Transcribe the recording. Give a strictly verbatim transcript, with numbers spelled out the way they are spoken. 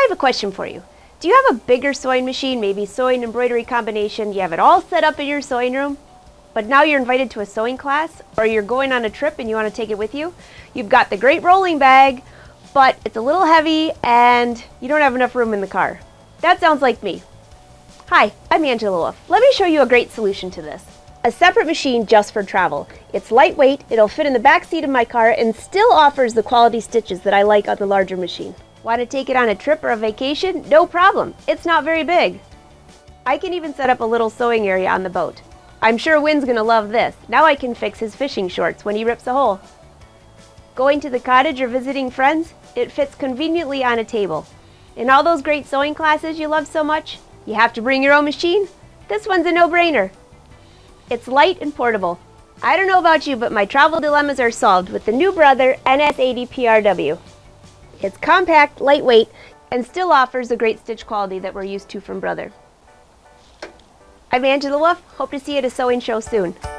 I have a question for you. Do you have a bigger sewing machine, maybe sewing embroidery combination, you have it all set up in your sewing room, but now you're invited to a sewing class, or you're going on a trip and you want to take it with you? You've got the great rolling bag, but it's a little heavy and you don't have enough room in the car. That sounds like me. Hi, I'm Angela Wolf. Let me show you a great solution to this. A separate machine just for travel. It's lightweight, it'll fit in the back seat of my car, and still offers the quality stitches that I like on the larger machine. Want to take it on a trip or a vacation? No problem. It's not very big. I can even set up a little sewing area on the boat. I'm sure Wynn's gonna love this. Now I can fix his fishing shorts when he rips a hole. Going to the cottage or visiting friends? It fits conveniently on a table. In all those great sewing classes you love so much, you have to bring your own machine? This one's a no-brainer. It's light and portable. I don't know about you, but my travel dilemmas are solved with the new Brother N S eighty P R W. It's compact, lightweight, and still offers the great stitch quality that we're used to from Brother. I'm Angela Wolf. Hope to see you at a sewing show soon.